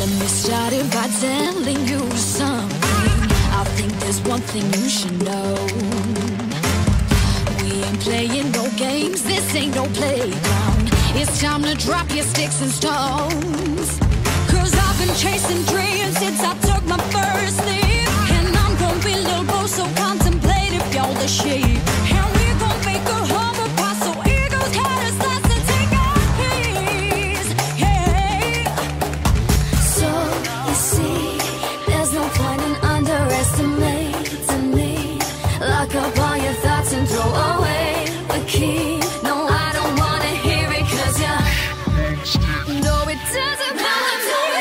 Let me start it by telling you something. I think there's one thing you should know. We ain't playing no games, this ain't no playground. It's time to drop your sticks and stones. Cause I've been chasing dreams since I took my first leap. And I'm gonna be little boy, so contemplative, y'all the sheep. And we're gonna make a humble pie, so eagles had us last to take our keys. Hey. So you see, there's no point in underestimating me. Lock up all your thoughts and throw away the key. No, I don't wanna hear it, cause you know it doesn't matter to me.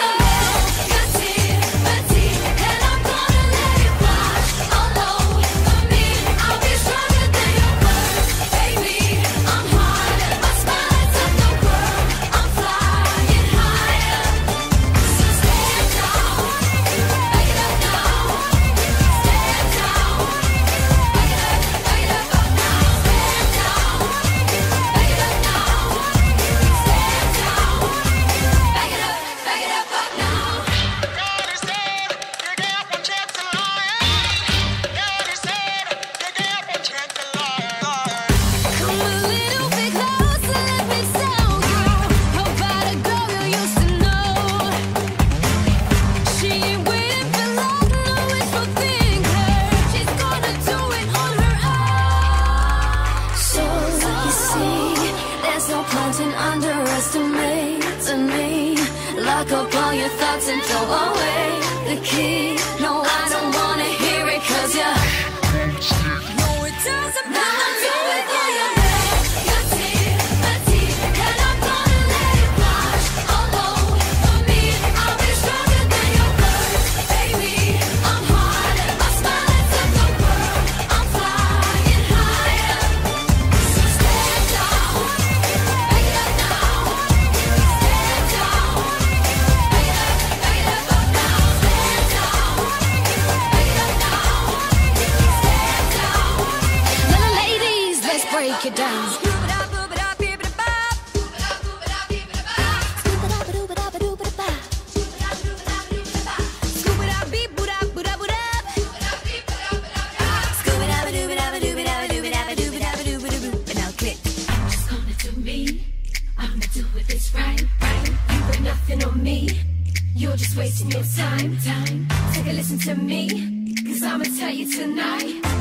Underestimating me. Lock up all your thoughts and throw away the key. No, I don't wanna hear it, cause you know it doesn't matter to me. Your teeth, and I'm gonna let it wash all over me. I'll be stronger than your words, baby. I'm hard, my smile is up the world. I'm flying higher, so stand down. Break it down. Now click. Just gonna do me. I'ma do it this right. You got nothing on me. You're just wasting your time. Take a listen to me, cause I'ma tell you tonight.